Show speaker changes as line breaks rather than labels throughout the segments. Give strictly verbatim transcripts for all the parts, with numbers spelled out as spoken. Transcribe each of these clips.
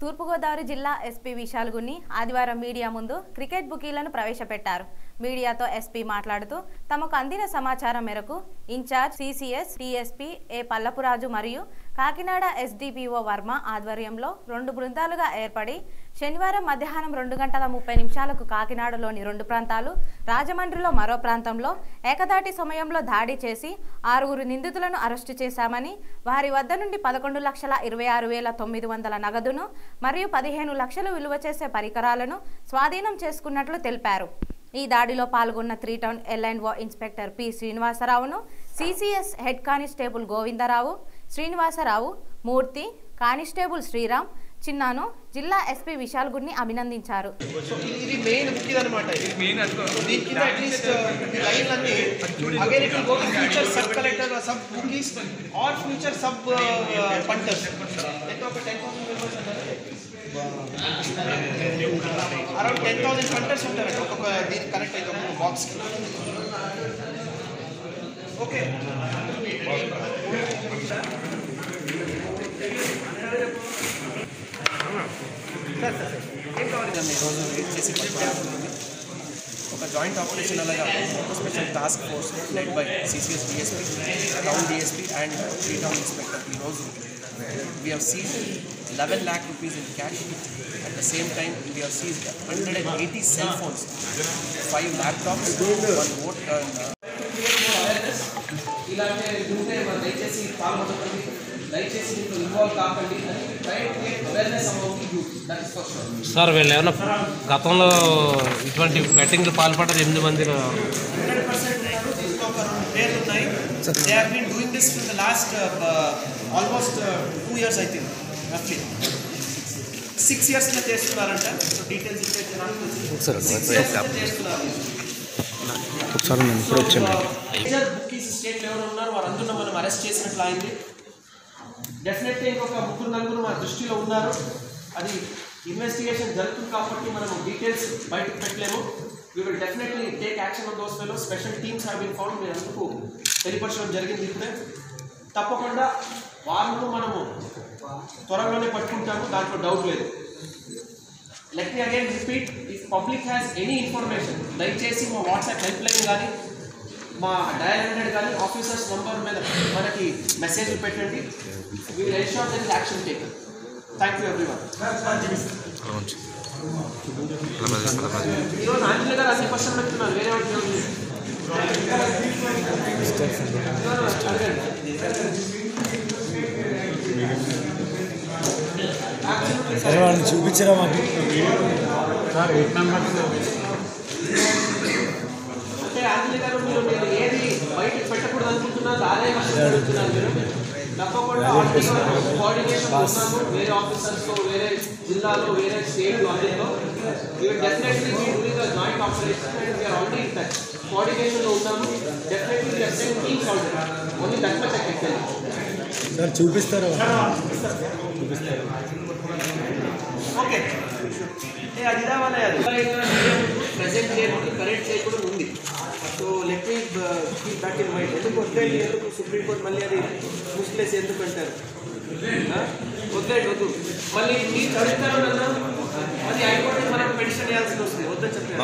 తూర్పుగోదావరి జిల్లా ఎస్పీ విశాల్ గున్ని ఆదివారం మీడియా ముందు క్రికెట్ బుకీలను ప్రవేశపెట్టారు. మీడియాతో ఎస్పీ మాట్లాడుతూ తమకు అందిన సమాచారం మేరకు ఇన్ఛార్జ్ సిసిఎస్ టీఎస్పీ ఏ పల్లపురాజు మరియు కాకినాడ ఎస్డిపిఓ వర్మ ఆధ్వర్యంలో రెండు బృందాలుగా ఏర్పడి శనివారం మధ్యాహ్నం రెండు గంటల ముప్పై నిమిషాలకు కాకినాడలోని రెండు ప్రాంతాలు, రాజమండ్రిలో మరో ప్రాంతంలో ఏకదాటి సమయంలో దాడి చేసి ఆరుగురు నిందితులను అరెస్టు చేశామని, వారి వద్ద నుండి పదకొండు లక్షల ఇరవై ఆరు వేల తొమ్మిది వందల నగదును మరియు పదిహేను లక్షలు విలువ చేసే పరికరాలను స్వాధీనం చేసుకున్నట్లు తెలిపారు. ఈ దాడిలో పాల్గొన్న three town L and O inspector P శ్రీనివాసరావును CCS head constable Govindarao, Srinivasarao, Murthy, constable Sriram, చిన్నాను జిల్లా ఎస్పీ విశాల్ గున్ని అభినందించారు.
ఇది మెయిన్ బుకింగ్ అన్నమాట. దీని కింద అట్లీస్ట్ లైన్ అన్ని again it will go to future sub collector sub bookies or future sub punters. ఎంత ఒక టెన్ థౌసండ్ మెంబర్స్ అన్నారు, అరౌండ్ టెన్ థౌసండ్ పంటర్స్ ఉంటారంట ఒక్కొక్క దీనికి కనెక్ట్ అయితే ఒక్కొక్క బాక్స్కి. ఓకే ఈరోజు వెయిట్ చేసి పట్టుకోవాలి. ఒక జాయింట్ ఆపరేషన్ అలాగా special task force led by CCS DSP, town DSP and three town inspector. ఈరోజు we have seized eleven lakh rupees in cash. At the same time, we have seized one hundred eighty cell phones, five laptops, one vote and ఇలాంటి ఉంటే మనం దయచేసి పాల్గొనకండి, దయచేసి దీంట్లో involve కాకండి అని try to get awareness about the youth. That is first.
Sir వీళ్ళు ఏమైనా గతంలో ఇటువంటి బెట్టింగ్లు పాల్పడ్డారు ఎనిమిది మంది
హండ్రెడ్ పర్సెంట్ ఉన్నారు. దీంట్లో ఒక రెండు పేర్లు ఉన్నాయి. They have been doing this for the last almost two years I think, రఫ్లీ సిక్స్ ఇయర్స్లో చేస్తున్నారంట. సో డీటెయిల్స్ ఇచ్చే చేస్తున్నారు. మేజర్ బుకీస్ స్టేట్లో ఎవరు ఉన్నారు వారందరూ మనం అరెస్ట్ చేసినట్లు అయింది. డెఫినెట్లీ ఇంకొక ముగ్గురు నలుగురు మన దృష్టిలో ఉన్నారు. అది ఇన్వెస్టిగేషన్ జరుగుతుంది కాబట్టి మనం డీటెయిల్స్ బయటకు పెట్టలేము. We will definitely take action on those fellows. Special teams have been found. మీరు అందుకు తెలియపరచడం జరిగింది. ఇస్తే తప్పకుండా వాళ్ళను మనము త్వరలోనే పట్టుకుంటాము, దాంట్లో డౌట్ లేదు. Let me again repeat, if public has any information దయచేసి మా వాట్సాప్ హెల్ప్ లైన్ కానీ మా డయల్ హండ్రెడ్ కానీ ఆఫీసర్స్ నంబర్ మీద మనకి మెసేజ్లు పెట్టండి. We will ensure that is action taken. Thank you everyone. ఈరోజు ఆంజనేయ గారు అన్ని క్వశ్చన్ పెడుతున్నారు, వేరే ఒకటి
చూపించరా మాకు
అంటే ఆంజనేయ గారు మీరు మీరు ఏది బయటకు పెట్టకూడదు అనుకుంటున్నారు, అదే అడుగుతున్నారు. మీరు తప్పకుండా కోఆర్డినేషన్ ఉన్నాము వేరే ఆఫీసర్స్తో, వేరే జిల్లాలో, వేరే స్టేట్లో అందరితో. We are definitely we doing the joint operation and we are already in touch. కోఆర్డినేషన్లో ఉన్నాము. Definitely we are send teams already. Only that much I can tell you.
Sir చూపిస్తారా?
చూపిస్తారు. ఓకే అది రావాలి. అది ప్రజెంట్ చేయకుండా కరెక్ట్ చేయకుండా ఉంది. So let me keep that in mind. ఎందుకు వద్దండి, ఎందుకు సుప్రీంకోర్టు మళ్ళీ అది ముస్లేసి ఎందుకు అంటారు? వద్దండి, వద్దు. మళ్ళీ మీరు చదువుతారు కదా, అది హైకోర్టు మనం పెన్షన్ చేయాల్సి వస్తుంది. వద్దని చెప్పారు.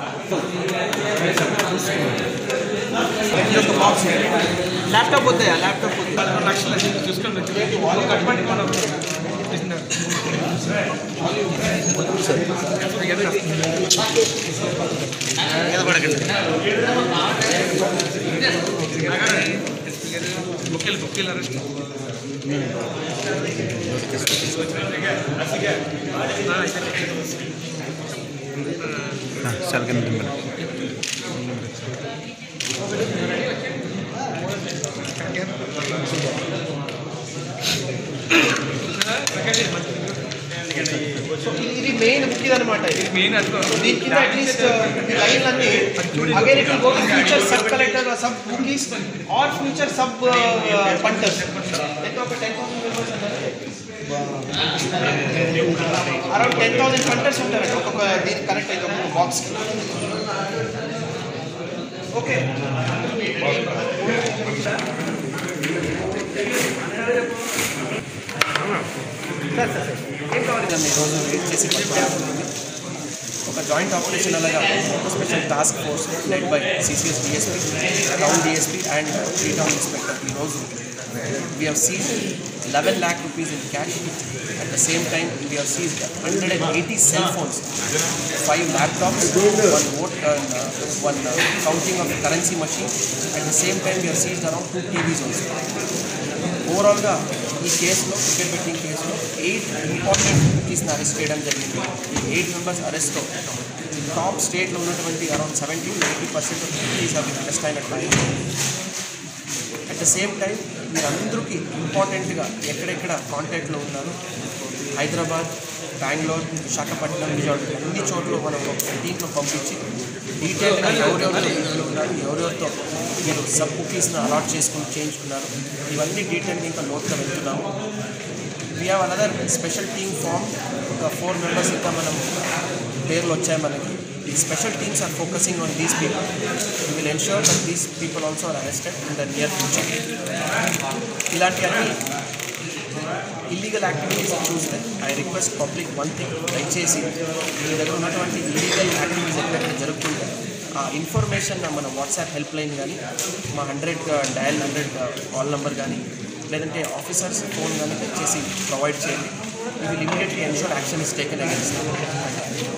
ల్యాప్టాప్ వద్దాయా? ల్యాప్టాప్ వద్దు. పదకొండు లక్షలు చూసుకొని వాళ్ళు కట్టండి. మనం బుక్కీలు బుక్కీలు అరెస్ట్ ఇది మెయిన్ బుకింగ్ అన్నమాట. దీని కింద అట్లీస్ట్ లైన్ అన్ని again it will go to future sub collector sub bookies or future sub punters. ఎంత ఒక టెన్ థౌసండ్ మెంబర్స్ అన్నారు, అరౌండ్ టెన్ థౌసండ్ పంటర్స్ ఉంటారంట ఒక్కొక్క దీనికి కనెక్ట్ అయితే ఒక్కొక్క బాక్స్కి. ఓకే సార్ సార్ ఏం కావాలి? అల్గారిథం ఈరోజు రీడ్ చేసి పట్టుకోవడం ఒక జాయింట్ ఆపరేషన్ అలాగా special task force led by CCS DSP town DSP and three town inspector ఈరోజు we have seized eleven lakh rupees in cash. At the same time, we have seized one hundred eighty cell phones, five laptops, one vote, and uh, one uh, counting of the currency machine. At the same time, we have seized around two T Vs also. Overall, the ఈ కేసులో cricket betting కేసులో eight important బుకీస్ని arrest చేయడం జరిగింది. ఈ eight members అరెస్ట్లో top స్టేట్లో ఉన్నటువంటి around seventy eighty percent of bookies అవి అరెస్ట్ అయినట్లు అయింది. అట్ ద సేమ్ టైం మీరందరికీ ఇంపార్టెంట్గా ఎక్కడెక్కడ కాంటాక్ట్లో ఉన్నారు, హైదరాబాద్, బెంగళూరు, విశాఖపట్నం, విజయవాడ అన్ని చోట్ల మనం ఒక టీంలో పంపించి డీటెయిల్గా ఎవరెవరితో ఇంట్లో ఉన్నారు, ఎవరెవరితో మీరు సబ్ బుకీస్ని అలాట్ చేసుకుని చేయించుకున్నారు, ఇవన్నీ డీటెయిల్గా ఇంకా నోట్గా వెళ్తున్నాము. We have another special team form, ఒక ఫోర్ మెంబర్స్ ఇంకా మనం పేర్లు వచ్చాయి మనకి. The special teams are focusing on these people. We will ensure that these people also are arrested in the near future. ఇలాంటి అన్ని ఇల్లీగల్ యాక్టివిటీస్ చూస్తే I request public one thing, దయచేసి మీ దగ్గర ఉన్నటువంటి ఇల్లీగల్ యాక్టివిటీస్ ఎక్కడెక్కడ జరుగుతుంటే ఆ ఇన్ఫర్మేషన్ మన వాట్సాప్ హెల్ప్ లైన్ కానీ, మా hundred dial hundred call number కానీ, లేదంటే ఆఫీసర్స్ ఫోన్ కానీ దయచేసి ప్రొవైడ్ చేయండి. We will immediately ensure action is taken against them.